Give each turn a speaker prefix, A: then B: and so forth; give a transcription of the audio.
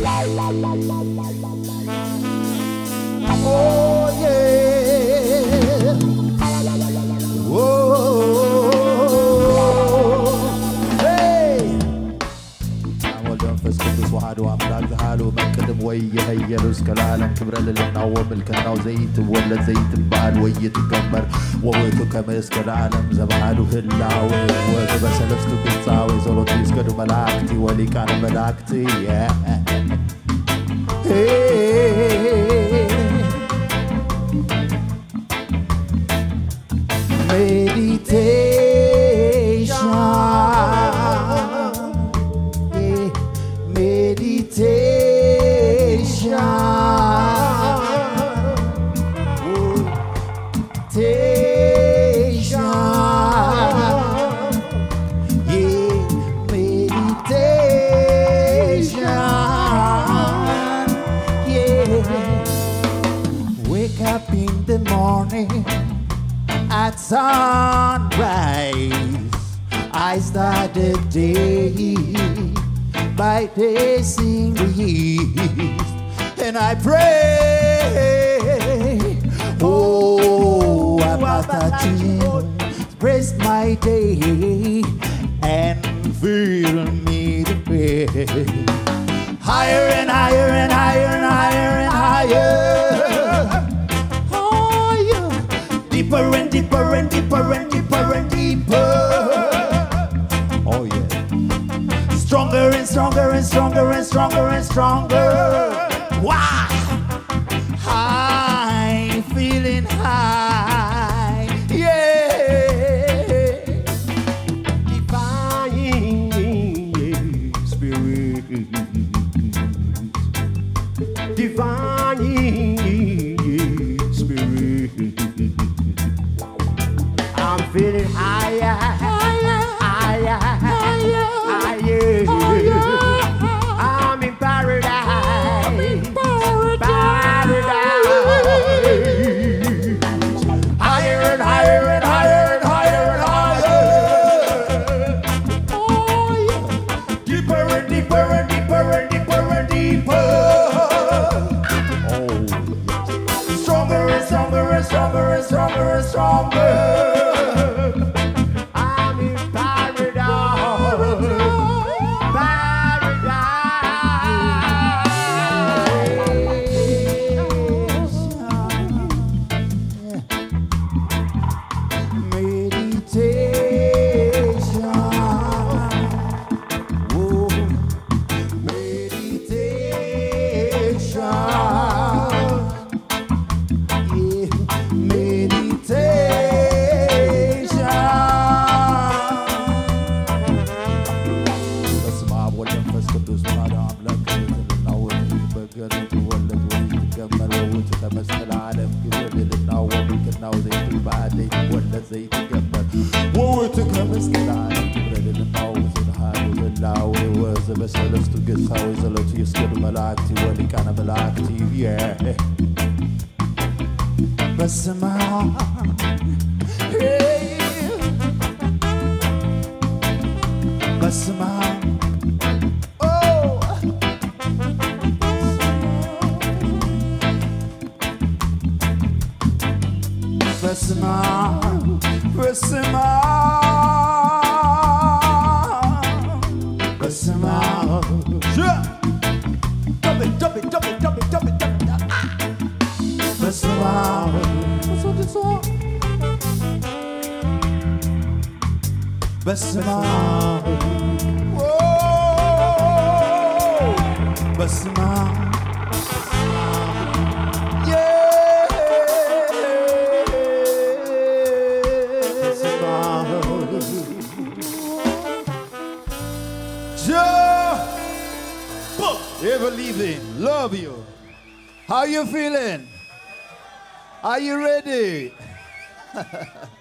A: Oh yeah. Whoa. Hey. عمل منفس قدس وحده وعمل حاله مكدم ويهيل اسك العالم كبر لنا وملكنا وزيت ولد زيت بعد ويتكبر وويتو كمسك العالم زبعاله هلاوي وغبا سلفتو بتصاوي زولوتي يسكدو ملاكتي ولي كان ملاكتي Meditation, meditation, wake up in the morning at sunrise. I start the day by tasting the east, and I pray. Oh, Abatachi, praise my day and fill me the way. Higher and higher and higher and higher and higher. Deeper and deeper and deeper and deeper and deeper. Oh yeah. Stronger and stronger and stronger and stronger and stronger. Wow. I'm feeling high. Yeah. Divine spirit. Divine spirit. I'm feeling higher, higher, higher, higher, higher. I'm in paradise, paradise. Higher and higher and higher and higher and higher. Oh yeah. Deeper and deeper and deeper and deeper and deeper. Oh yes. Stronger and stronger and stronger and stronger and stronger. Ever leaving, love you. How you feeling? Are you ready?